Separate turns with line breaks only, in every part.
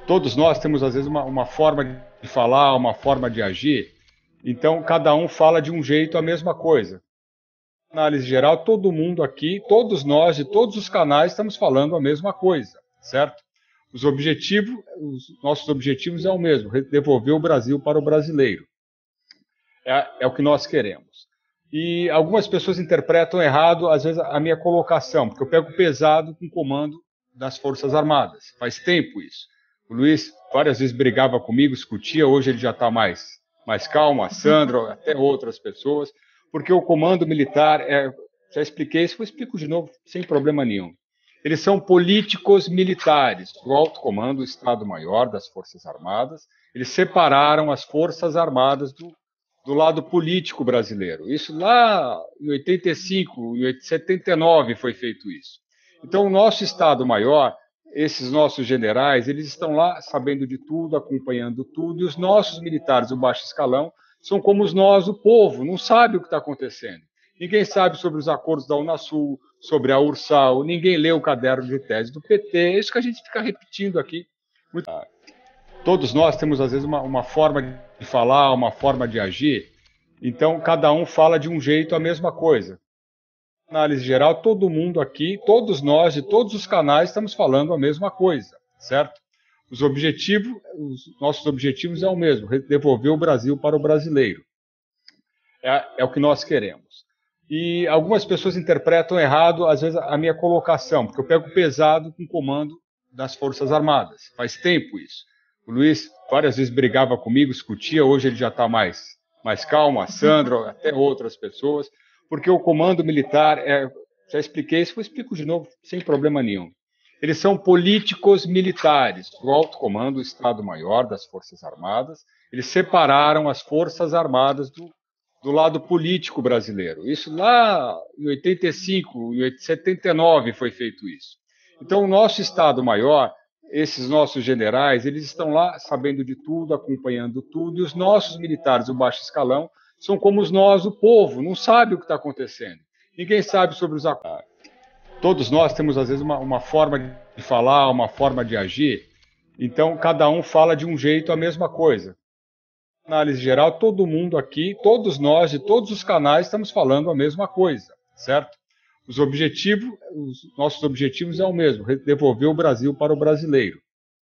Todos nós temos, às vezes, uma forma de falar, uma forma de agir, então cada um fala de um jeito a mesma coisa. Na análise geral, todo mundo aqui, todos nós, de todos os canais, estamos falando a mesma coisa, certo? Os nossos objetivos é o mesmo, devolver o Brasil para o brasileiro. É o que nós queremos. E algumas pessoas interpretam errado, às vezes, a minha colocação, porque eu pego pesado com o comando das Forças Armadas. Faz tempo isso. O Luiz várias vezes brigava comigo, discutia, hoje ele já está mais calmo, a Sandra, até outras pessoas, porque o comando militar, já expliquei isso, eu explico de novo, sem problema nenhum. Eles são políticos militares, do alto comando, o Estado-Maior das Forças Armadas. Eles separaram as Forças Armadas do lado político brasileiro. Isso lá em 85, em 79 foi feito isso. Então, o nosso Estado-Maior, esses nossos generais, eles estão lá sabendo de tudo, acompanhando tudo, e os nossos militares do baixo escalão são como nós, o povo, não sabe o que está acontecendo. Ninguém sabe sobre os acordos da Unasul, sobre a Ursal, ninguém lê o caderno de tese do PT, é isso que a gente fica repetindo aqui. Todos nós temos, às vezes, uma forma de falar, uma forma de agir, então cada um fala de um jeito a mesma coisa. Na análise geral, todo mundo aqui, todos nós, de todos os canais, estamos falando a mesma coisa, certo? Os nossos objetivos é o mesmo, devolver o Brasil para o brasileiro. É o que nós queremos. E algumas pessoas interpretam errado, às vezes, a minha colocação, porque eu pego pesado com o comando das Forças Armadas. Faz tempo isso. O Luiz várias vezes brigava comigo, discutia, hoje ele já está mais calmo, a Sandra, até outras pessoas, porque o comando militar, já expliquei isso, eu explico de novo, sem problema nenhum. Eles são políticos militares, do alto comando, o Estado-Maior das Forças Armadas. Eles separaram as Forças Armadas do lado político brasileiro. Isso lá em 85, em 79 foi feito isso. Então, o nosso Estado-Maior, esses nossos generais, eles estão lá sabendo de tudo, acompanhando tudo, e os nossos militares do baixo escalão são como nós, o povo, não sabe o que está acontecendo. Ninguém sabe sobre os acordos. Todos nós temos, às vezes, uma forma de falar, uma forma de agir, então cada um fala de um jeito a mesma coisa. Na análise geral, todo mundo aqui, todos nós, de todos os canais, estamos falando a mesma coisa, certo? Os nossos objetivos é o mesmo, devolver o Brasil para o brasileiro.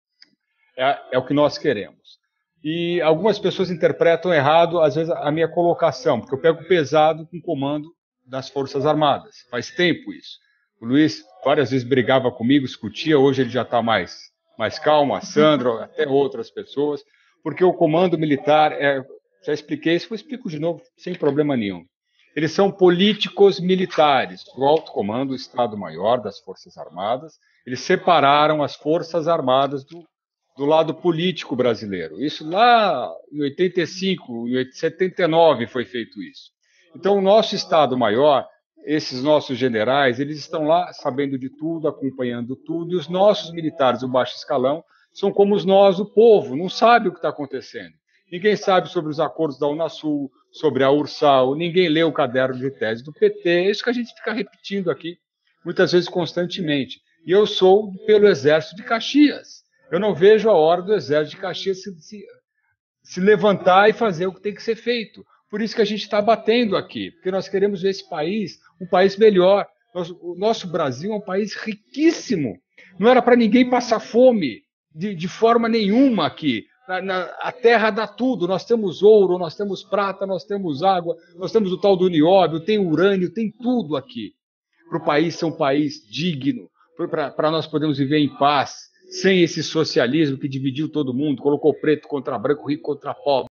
É o que nós queremos. E algumas pessoas interpretam errado, às vezes, a minha colocação, porque eu pego pesado com o comando das Forças Armadas. Faz tempo isso. O Luiz várias vezes brigava comigo, discutia, hoje ele já está mais calmo, a Sandra, até outras pessoas, porque o comando militar, já expliquei isso, eu explico de novo, sem problema nenhum. Eles são políticos militares, do alto comando, o Estado-Maior das Forças Armadas. Eles separaram as Forças Armadas do lado político brasileiro. Isso lá em 85, em 79 foi feito isso. Então, o nosso Estado-Maior, esses nossos generais, eles estão lá sabendo de tudo, acompanhando tudo, e os nossos militares do baixo escalão são como nós, o povo, não sabe o que está acontecendo. Ninguém sabe sobre os acordos da Unasul, sobre a Ursal, ninguém lê o caderno de tese do PT, é isso que a gente fica repetindo aqui, muitas vezes constantemente. E eu sou pelo Exército de Caxias. Eu não vejo a hora do Exército de Caxias se levantar e fazer o que tem que ser feito. Por isso que a gente está batendo aqui, porque nós queremos ver esse país um país melhor. O nosso Brasil é um país riquíssimo. Não era para ninguém passar fome de forma nenhuma aqui. A terra dá tudo. Nós temos ouro, nós temos prata, nós temos água, nós temos o tal do nióbio, tem urânio, tem tudo aqui. Para o país ser um país digno, para nós podermos viver em paz, sem esse socialismo que dividiu todo mundo, colocou preto contra branco, rico contra pobre.